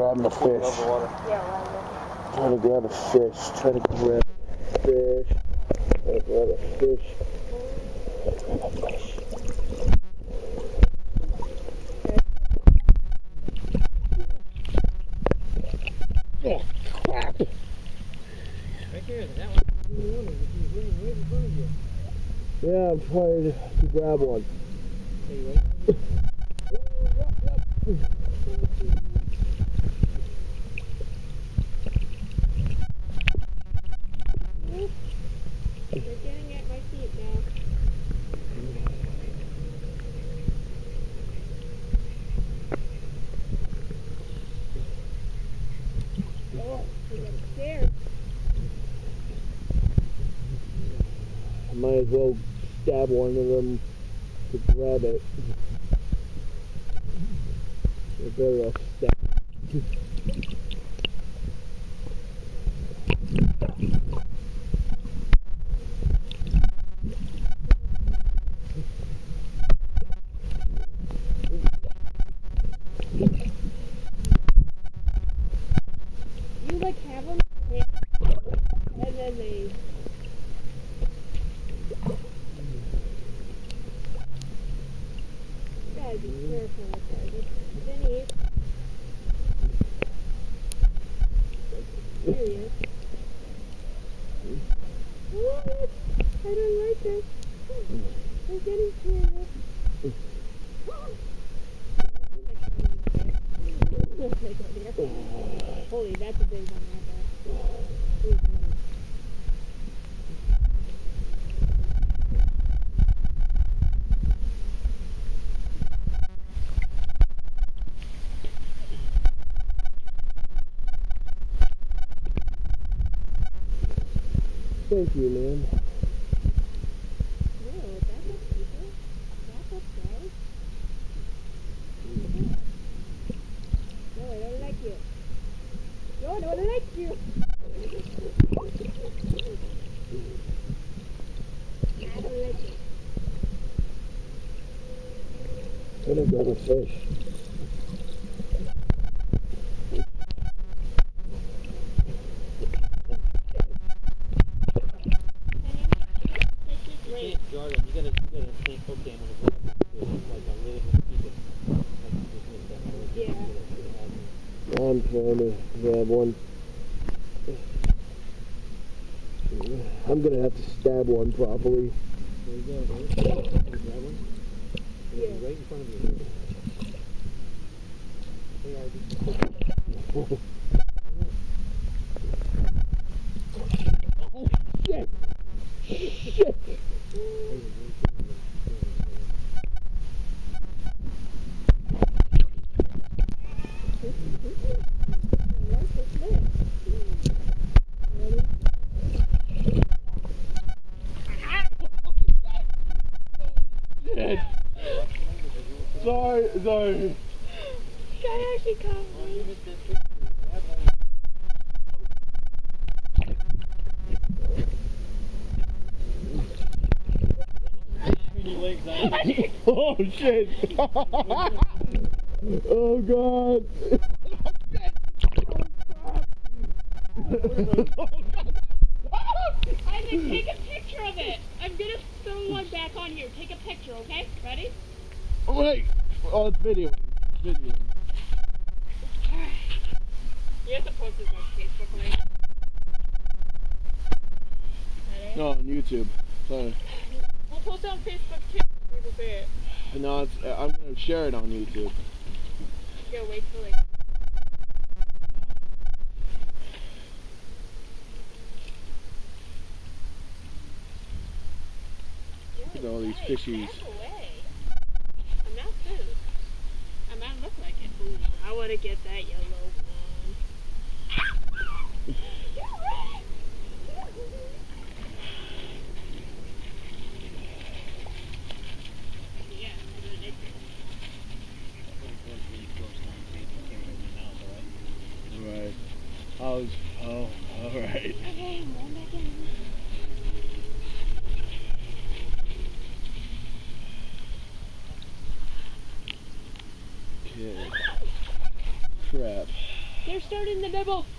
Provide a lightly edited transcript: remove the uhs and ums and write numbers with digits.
grabbing a fish. Trying to grab a fish. Trying to grab a fish. Trying to grab a fish. Oh, crap! Right here, that one. Right in front of you. Yeah, I'm trying to grab one. Are you ready? They're getting at my feet now. Oh, they got scared. I might as well stab one of them to grab it. They're better off stabbing. You like have them and then they. You gotta be careful with that. Then he. There he is. What? I don't like this. I'm getting scared. Holy, that's a big one right there. Ooh, Thank you, man. no, back up, people. Back up, guys. No, I don't like you. No, I don't like you. I don't like you. I'm gonna grab a fish. Wait. Jordan, you gotta think, okay, I'm gonna grab it. Like, I really want to keep it. Like, just make that noise. Yeah. I'm trying to grab one. I'm gonna have to stab one properly. There you go, dude. Can you grab one? Yeah. Right in front of you. Hey, Arby. Oh, shit! Shit! Shit! Sorry. Guy actually caught me. Oh shit! Oh god! Isaac, take a picture of it. I'm gonna throw one back on here. Take a picture, okay? Ready? Wait! Oh, it's videoing. It's videoing. You have to post this on Facebook, right? Ready? No, on YouTube. Sorry. We'll post it on Facebook too. People see it. No, it's, I'm gonna share it on YouTube. Yeah, wait till like. Look at all these fishies. Back away. I'm not food. I might look like it. Ooh, I want to get that yellow one. Yeah, Right. Oh, alright. okay, I'm going back in. Okay. Crap. they're starting to nibble.